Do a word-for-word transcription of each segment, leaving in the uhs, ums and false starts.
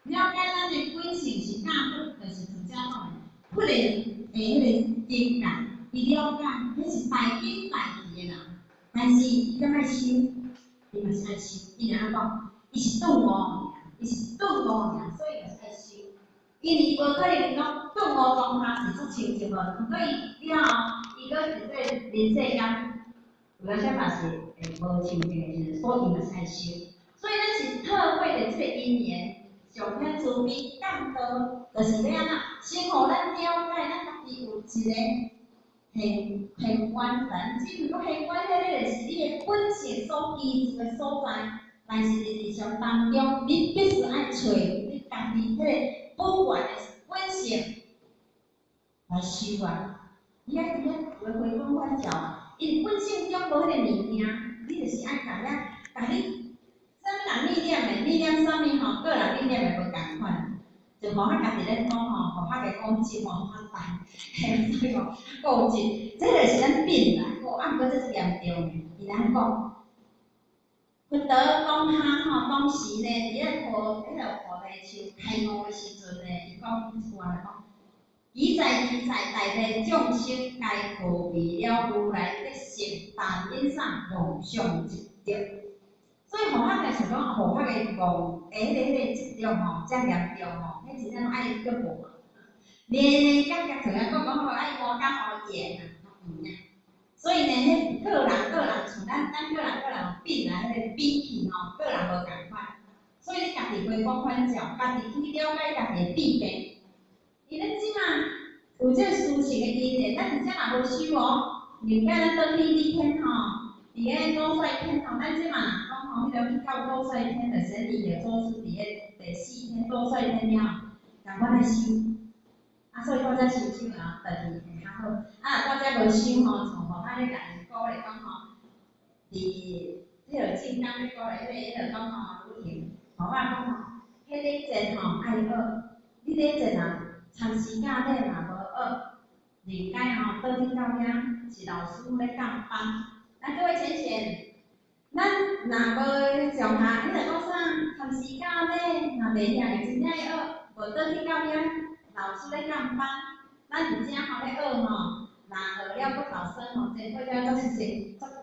了解咱的本性是教育，就是从遮讲的，不能诶迄个精干，伊了解，迄是大紧大奇的人，但是伊敢爱修，伊嘛是爱修，伊安怎讲？伊是顿悟尔，伊是顿悟尔，所以就是爱修。因为伊无可能讲顿悟当下是做清净无，如果伊了后，伊搁伫这人世间，有哪些嘛是诶无清净的时阵，所以伊嘛是爱修。所以咱是特会的这个因缘。上天慈悲降道，就是要安怎，先互咱了解咱家己有一个很很完全，只不过很关键的就是你的本性所居住的所在。但是日常当中，你必须爱找你家己迄个本源的本性来修啊。你爱伫遐回回光返照，因本性中无迄个物件，你就是爱甲遐，甲你。啥物人历练的，历练啥物吼？个人历练的无共款，就互遐家己咧讲吼，互遐个讲真吼发财，嘿，所以讲固执，这个是咱病啦。哦，啊，毋过这是严重的，伊安讲，佛陀当下吼，当时呢，伫咧菩迄个菩提树开悟的时阵呢，伊讲一句话来讲，己在己在，大地众生该何为了如来的行，大因上永上一德。所以，互遐个想讲，互遐个戆，诶，迄个迄个执着吼，遮严重吼，迄真正爱叫无。年年夹夹像啊，讲讲好爱磨甲好严啊，毋呀。所以呢，迄个人个人像咱咱个人个人病啊，迄个病气吼，个人无共款。所以你家己回光返照，家己去了解家己的病病。伊咱即马有这事情的因缘，咱真正也无修哦。人家咱倒去几天吼。伫个多帅天吼，咱即嘛讲吼，迄个去到多帅天，就是伊就做出伫个第四天多帅天了，共款来修。啊，所以大家修修啊，家己会较好。啊，大家无修吼，从吼咱咧家己鼓励讲吼，伫迄个正当咧鼓励迄个迄个讲吼旅行，吼我讲吼，迄礼节吼爱学，你礼节啊，参时教礼嘛无学，人家吼倒去到遐是老师咧教班。啊，各位浅浅，咱若无上下，你著讲啥？参时教咧，若袂晓会真正学，无倒去到遐，老师咧教班，咱真正吼咧学吼，若学了佫老师吼，真好了，足是真足，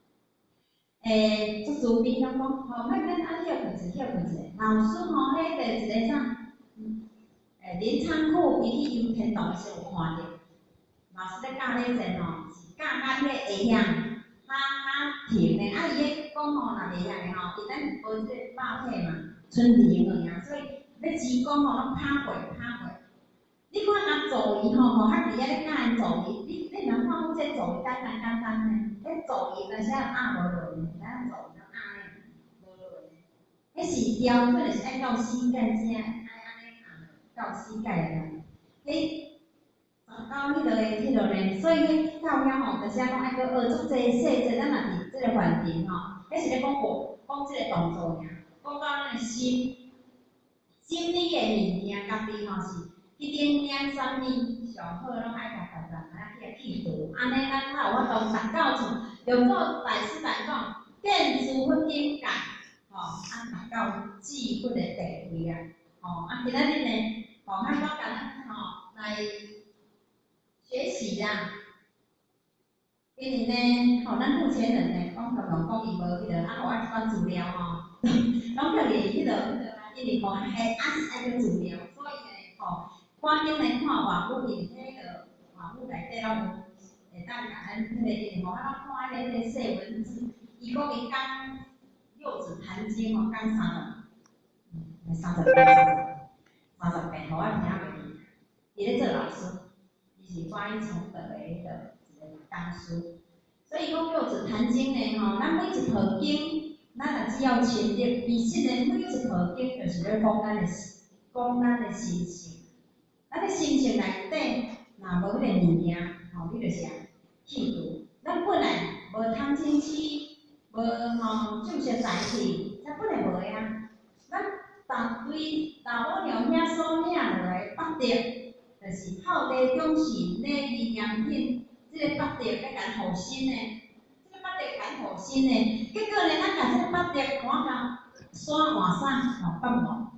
诶，足慈悲，讲讲吼，莫咱啊歇困者，歇困者，老师吼，迄个一个啥？诶，林仓库伊去游天堂诶时有看着，老师咧教咧者吼，是教咱迄个会晓。哈哈停的，啊伊咧讲吼，若袂晓的吼，伊咱无即个肉体嘛，剩零个尔，所以要只讲吼，拢拍过拍过。你看人座椅吼，吼较伫遐咧教因座椅，你你若看讲这座椅简单简单呢，迄座椅若是压无落呢，咱座椅要压呢，无落呢。迄是雕，迄就是爱到膝盖遮，爱安尼压到膝盖个。迄到迄落个迄落呢，所以迄到遐吼，就是讲爱搁学足济细节，咱若伫即个环境吼，迄是咧讲学讲即个动作尔，讲到咱个心，心理个物件，家己吼是去顶点啥物上好，拢爱家家家爱去去除，安尼咱才有法度达到像用做大师来讲，见诸佛境界，吼，啊达到智慧个地位啊，吼，啊今仔日呢，吼，咱讲甲咱吼来。学习啦，因为呢，吼，咱目前人呢，讲常常讲伊无迄个，啊，互我一寡资料吼，拢叫伊迄个迄个，因为吼，系啊是爱个资料，所以呢，吼，观众来看网络因迄个网络内底拢有，会当甲咱迄个，因为吼，咱看迄个迄个细文字，伊讲伊讲六祖坛经吼，讲三十，嗯，三十遍，三十遍，互我听袂记，伊咧做老师。是翻译成本的一个一个当书，所以讲六祖坛经呢，吼，咱每一套经，咱若只要深入，其实呢，每一套经就是咧讲咱的讲咱的心性，咱的心性内底若无迄个物件，吼，你就是去除。咱本来无贪嗔痴，无吼种些财气，咱本来无的啊。咱逐对大母娘遐所领落来八德。就是好地忠信礼义严品，即、这个八德要干好心呢，即、这个八德干好心呢，结果呢，咱甲即个八德看到山换山吼放无，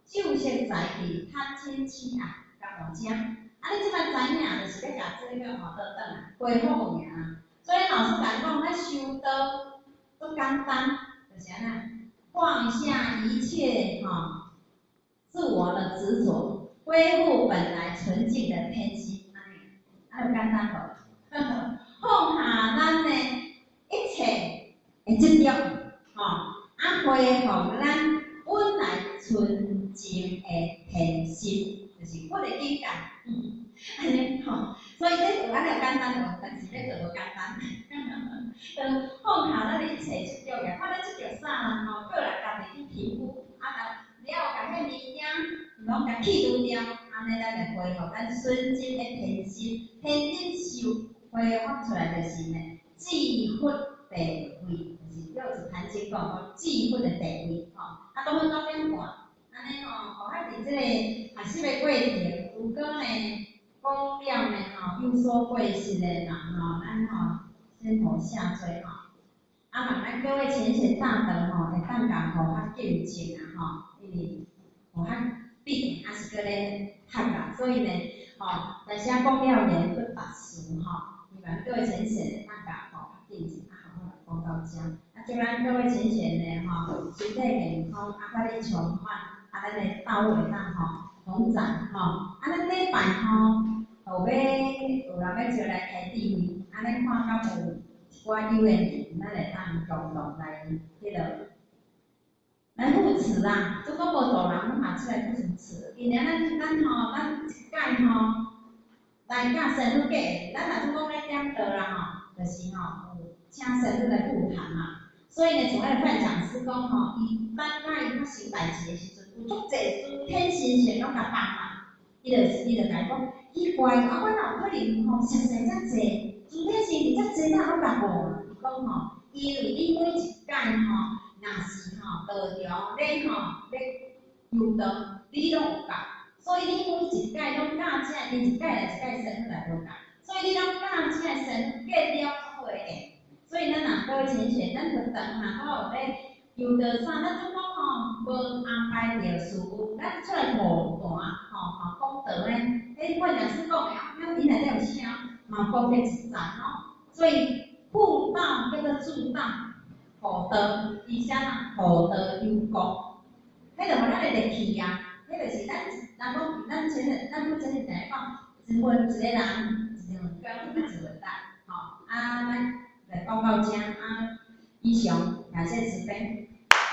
就先在去探亲戚啊，甲大家。啊，你即摆知影就是要甲这个吼倒转来恢复尔啊。所以老师甲讲，咱修道足简单，就是安尼，放下一切哈、哦、自我的执着，恢复本来纯净的天心，安尼，安尼简单无？放下咱的一切的执着，吼、哦，啊恢复咱本来纯净的天心，就是我的境界，嗯，安尼吼。所以这有安尼简单无？但是要做无简单。就放下咱的一切执着个，看咱执着啥啦吼，过来家己去评估，啊，了甲迄物件拢甲去除掉，安尼咱就恢复咱纯真的天心，天真修恢复出来就是呢，智慧地位，就是六祖坛经讲讲智慧的地位吼，啊，都分到点半，安尼吼，互咱伫即个学习的过程，如果呢讲了呢吼，有所过失的人吼，咱吼。先互下垂吼，啊，慢慢各位浅显大德吼，会当甲互较敬请啊吼，因为互较毕竟还是搁咧学啦，所以呢，吼，但是啊讲了呢不达俗吼，希望各位浅显会当甲吼较敬请，啊好好来讲到遮，啊祝咱各位浅显呢吼，身体健康，啊快乐充满，啊咱的道路会当吼同展吼，啊咱礼拜吼。后尾有人要招来开智慧，安尼看到有一寡有缘人，咱会当共同来迄落来扶持啦。如果无大人，咱嘛出来扶持。因为咱咱吼，咱一届吼来教神父计，咱若做讲咧点道啦吼，就是吼有请神父来护谈嘛。所以呢，从咱范讲师讲吼，伊咱甲伊发生代志的时阵，有足济诸天神仙拢甲帮忙。伊就伊就甲伊讲，奇怪，啊，我哪有可能吼熟悉遮济，主体是遮济哪拢甲无？伊讲吼，因为你每一届吼，若是吼道场咧吼咧游道，你拢有教，所以你每一届拢教遮，因一届来一届神父来无教，所以你拢教遮神父计了好诶。所以咱若各位浅显，咱学堂若搁有咧。有的啥，咱总讲吼，无安排着事务，咱出来护盘吼，吼讲道咧，迄我若是讲的，啊，你内底有啥，嘛讲得一赞吼。所以护道叫做助道，护道伊啥啦？护道有功，迄就互咱的力气啊，迄就是咱，咱讲咱前日，咱不前日来讲，一分一个人，一两工一个代，吼，啊，咱来报告遮啊。以上，感谢慈悲。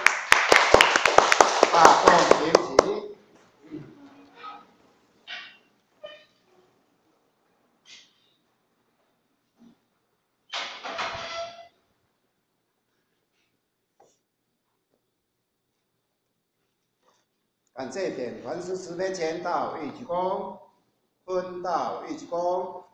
大众平起。感谢点传师慈悲前道一鞠躬，坤道一鞠躬。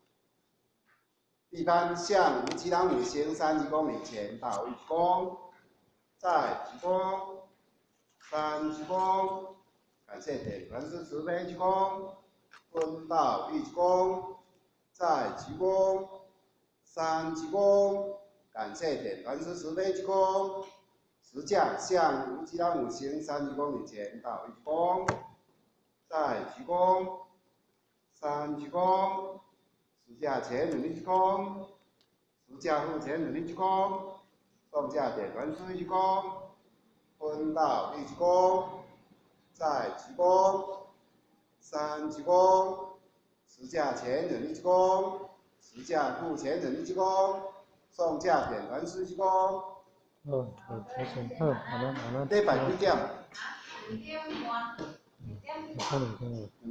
一般向无极郎母行三鞠躬礼前道一鞠躬，再鞠躬，三鞠躬。感谢点传师慈悲鞠躬，坤道一鞠躬，再鞠躬，三鞠躬。感谢点传师慈悲鞠躬。实驾向无极郎母行三鞠躬礼前道一鞠躬，再鞠躬，三鞠躬。实驾前两鞠躬，实驾后前两鞠躬，送驾点传师一鞠躬，坤道一鞠躬，再鞠躬，三鞠躬。实驾前两鞠躬，实驾后前两鞠躬，送驾点传师一鞠躬。 哦，好，开始，好，好了，好了。 礼拜几点？ 我看两天了。